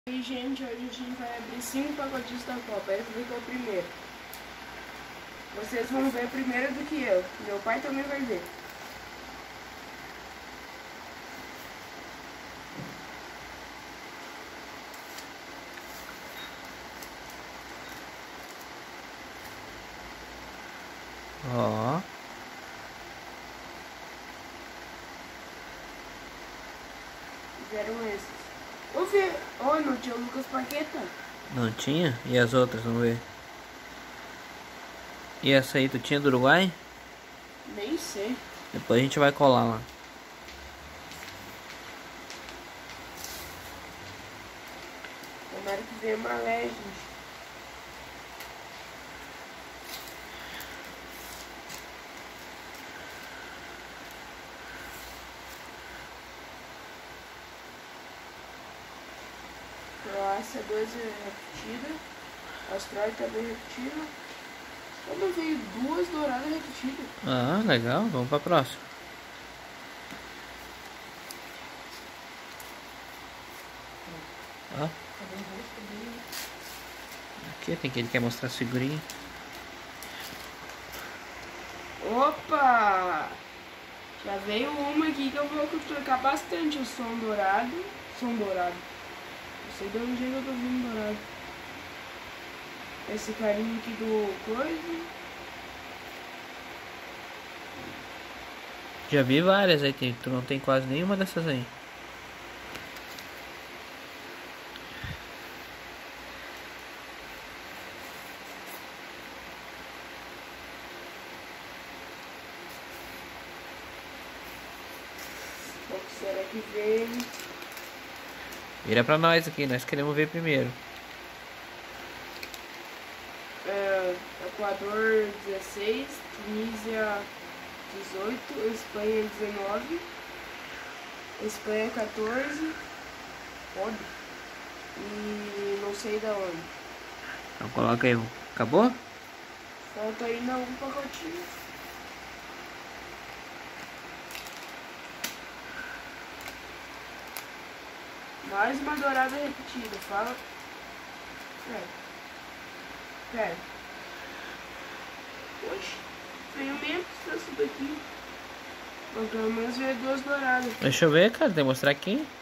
E gente, hoje a gente vai abrir 5 pacotinhos da Copa. Esse daqui é o primeiro. Vocês vão ver primeiro do que eu. Meu pai também vai ver. Ó. Fizeram esses. Ô, Fê, não tinha o Lucas Paqueta? Não tinha? E as outras, vamos ver. E essa aí, tu tinha do Uruguai? Nem sei. Depois a gente vai colar lá. Tomara que venha uma Legend. Croácia 2 é repetida. Austrália também repetida. Como veio 2 douradas repetidas. Ah, legal. Vamos pra próxima. Ó. Aqui tem que ele quer mostrar a figurinha. Opa! Já veio uma aqui que eu vou trocar bastante o som dourado. Som dourado. Não sei de onde eu tô vindo dourado. Esse carinho aqui do coisa. Já vi várias aí, tu não tem quase nenhuma dessas aí. O que será que vem? Vira pra nós aqui, nós queremos ver primeiro. Equador 16, Tunísia 18, Espanha 19, Espanha 14, pode, e não sei da onde. Então coloca aí. Acabou? Falta ainda um pacotinho. Mais uma dourada repetida, fala. Pera. Oxe, veio menos essa daqui. Mas pelo menos veio 2 douradas. Deixa eu ver, cara. Tem que mostrar aqui.